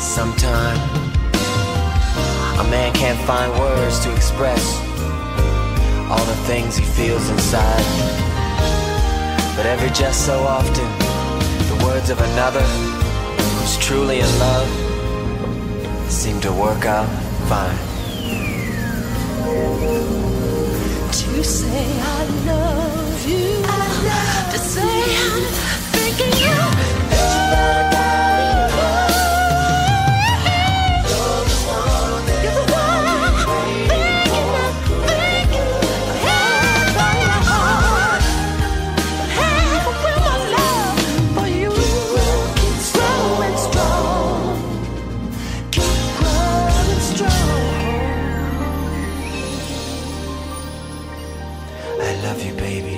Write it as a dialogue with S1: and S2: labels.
S1: Sometimes a man can't find words to express all the things he feels inside. But every just so often, the words of another who's truly in love seem to work out fine.
S2: To say I love you, to say I'm thinking you.
S1: I love you, baby.